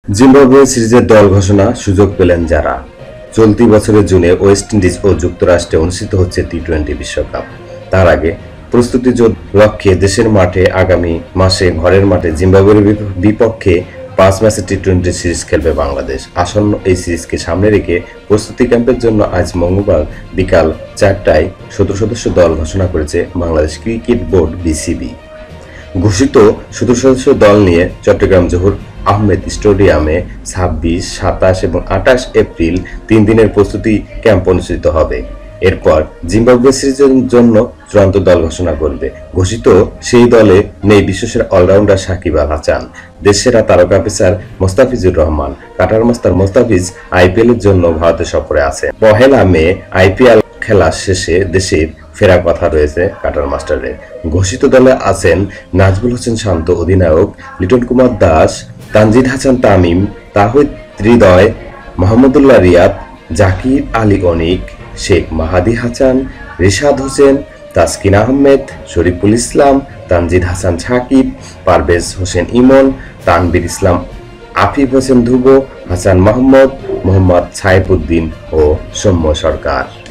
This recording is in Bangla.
জিম্বাবুয়ে সিরিজের দল ঘোষণা সুযোগ পেলেন যারা। চলতি বছরের জুনে ওয়েস্ট ইন্ডিজ ও যুক্তরাষ্ট্রে অনুষ্ঠিত হচ্ছে টি-20 বিশ্বকাপ। তার আগে প্রস্তুতি লক্ষ্যে দেশের মাঠে আগামী মাসে ঘরের মাঠে জিম্বাবুয়ের বিপক্ষে 5 ম্যাচের টি-20 সিরিজ খেলবে বাংলাদেশ। আসন্ন এই সিরিজকে সামনে রেখে প্রস্তুতি ক্যাম্পের জন্য আজ মঙ্গলবার বিকাল 4টায় 17 সদস্য দল ঘোষণা করেছে বাংলাদেশ ক্রিকেট বোর্ড বিসিবি। ঘোষিত 17 সদস্য দল নিয়ে চট্টগ্রাম জহুর আহমেদ স্টেডিয়ামে 26, 27 এবং 28 এপ্রিল 3 দিনের প্রস্তুতি ক্যাম্প অনুষ্ঠিত হবে। এরপর জিম্বাবুয়ে সিরিজের জন্য চূড়ান্ত দল ঘোষণা করবে। ঘোষিত সেই দলে নেই বিশ্বসেরা অলরাউন্ডার সাকিব আল হাসান, দেশসেরা তারকা পেসার Mustafizur Rahman. Cutter master Mustafiz IPL এর জন্য ভারতে সফরে আছেন। 1 মে আইপিএল খেলা শেষে দেশে ফেরার কথা রয়েছে কাটার মাস্টারের। ঘোষিত দলে আছেন নাজমুল হোসেন শান্ত অধিনায়ক, লিটন কুমার দাস, তানজিদ হাসান তামিম, তাহিদ হৃদয়, মোহাম্মদুল্লাহ রিয়াদ, জাকির আলী অনিক, শেখ মাহাদি হাসান, রিশাদ হোসেন, তাসকিন আহমেদ, শরীফুল ইসলাম, তানজিদ হাসান সাকিব, পারভেজ হোসেন ইমন, তানভীর ইসলাম, আফিফ হোসেন ধ্রুব, হাসান মাহমুদ, মোহাম্মদ সাইফুদ্দিন ও সৌম্য সরকার।